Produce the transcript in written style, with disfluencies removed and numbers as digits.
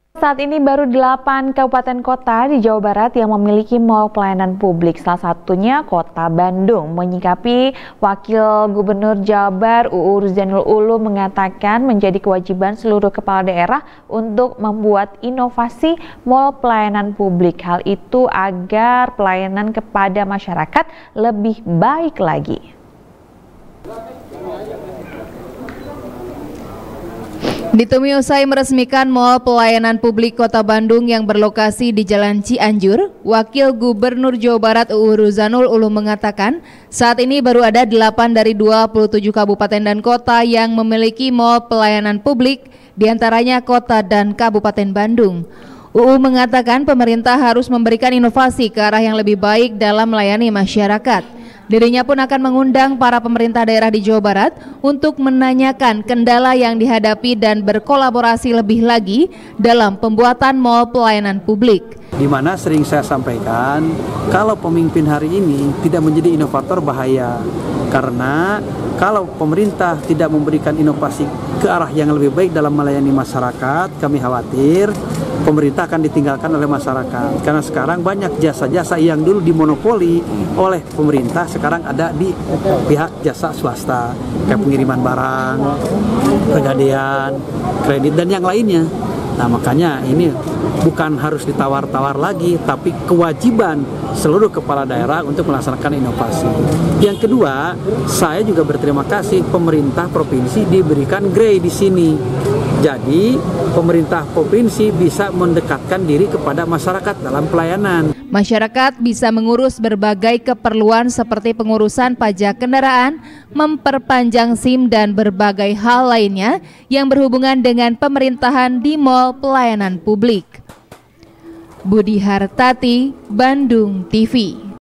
Saat ini baru 8 kabupaten kota di Jawa Barat yang memiliki mal pelayanan publik. Salah satunya Kota Bandung. Menyikapi Wakil Gubernur Jabar UU Ruzanul Ulum mengatakan menjadi kewajiban seluruh kepala daerah untuk membuat inovasi mal pelayanan publik. Hal itu agar pelayanan kepada masyarakat lebih baik lagi. Ditemui usai meresmikan Mal Pelayanan Publik Kota Bandung yang berlokasi di Jalan Cianjur, Wakil Gubernur Jawa Barat UU Ruzanul Ulum mengatakan saat ini baru ada 8 dari 27 kabupaten dan kota yang memiliki Mal Pelayanan Publik, diantaranya kota dan Kabupaten Bandung. UU mengatakan pemerintah harus memberikan inovasi ke arah yang lebih baik dalam melayani masyarakat. Dirinya pun akan mengundang para pemerintah daerah di Jawa Barat untuk menanyakan kendala yang dihadapi dan berkolaborasi lebih lagi dalam pembuatan mal pelayanan publik. Di mana sering saya sampaikan, kalau pemimpin hari ini tidak menjadi inovator bahaya. Karena kalau pemerintah tidak memberikan inovasi ke arah yang lebih baik dalam melayani masyarakat, kami khawatir pemerintah akan ditinggalkan oleh masyarakat. Karena sekarang banyak jasa-jasa yang dulu dimonopoli oleh pemerintah, sekarang ada di pihak jasa swasta, kayak pengiriman barang, pegadaian, kredit, dan yang lainnya. Nah, makanya ini bukan harus ditawar-tawar lagi, tapi kewajiban seluruh kepala daerah untuk melaksanakan inovasi. Yang kedua, saya juga berterima kasih pemerintah provinsi diberikan grade di sini. Jadi, pemerintah provinsi bisa mendekatkan diri kepada masyarakat dalam pelayanan. Masyarakat bisa mengurus berbagai keperluan seperti pengurusan pajak kendaraan, memperpanjang SIM dan berbagai hal lainnya yang berhubungan dengan pemerintahan di Mal Pelayanan Publik. Budi Hartati, Bandung TV.